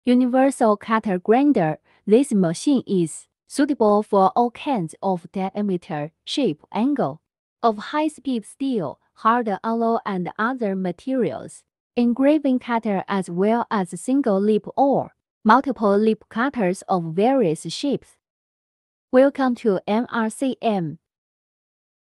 Universal cutter grinder. This machine is suitable for all kinds of diameter, shape, angle of high-speed steel, hard alloy, and other materials. Engraving cutter as well as single lip or multiple lip cutters of various shapes. Welcome to MRCM.